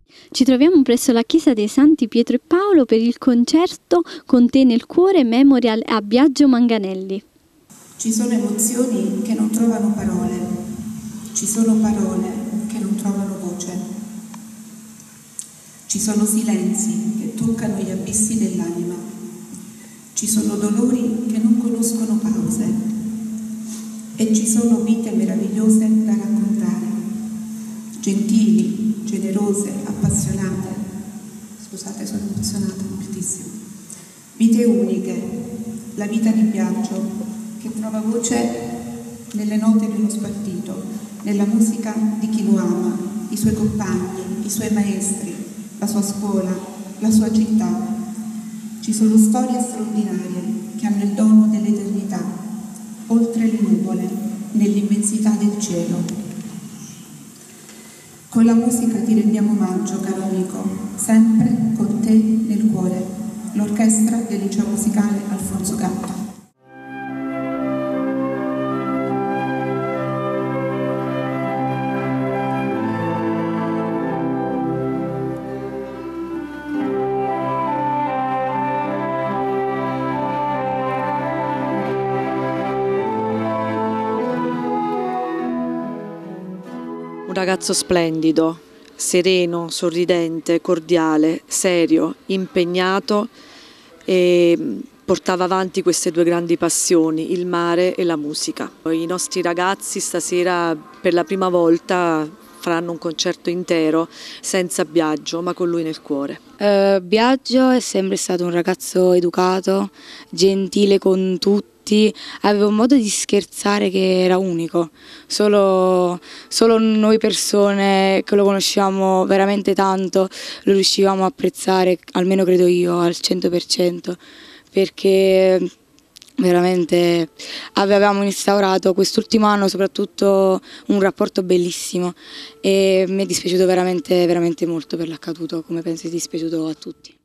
Ci troviamo presso la chiesa dei Santi Pietro e Paolo per il concerto Con te nel cuore Memorial a Biagio Manganelli. Ci sono emozioni che non trovano parole, ci sono parole che non trovano voce, ci sono silenzi che toccano gli abissi dell'anima, ci sono dolori che non conoscono pause e ci sono vite meravigliose da raccontare, gentili, generose, appassionate. Scusate, sono emozionata moltissimo. Vite uniche, la vita di Biagio, che trova voce nelle note di uno spartito, nella musica di chi lo ama, i suoi compagni, i suoi maestri, la sua scuola, la sua città. Ci sono storie straordinarie che hanno il dono dell'eternità, oltre le nuvole, nell'immensità del cielo. Con la musica ti rendiamo omaggio, caro amico, sempre con te nel cuore. L'orchestra del liceo musicale Alfonso Gatto. Un ragazzo splendido, sereno, sorridente, cordiale, serio, impegnato e portava avanti queste due grandi passioni, il mare e la musica. I nostri ragazzi stasera per la prima volta faranno un concerto intero senza Biagio, ma con lui nel cuore. Biagio è sempre stato un ragazzo educato, gentile con tutti. Aveva un modo di scherzare che era unico, solo noi persone che lo conosciamo veramente tanto lo riuscivamo a apprezzare, almeno credo io, al 100%, perché veramente avevamo instaurato quest'ultimo anno soprattutto un rapporto bellissimo e mi è dispiaciuto veramente molto per l'accaduto, come penso sia dispiaciuto a tutti.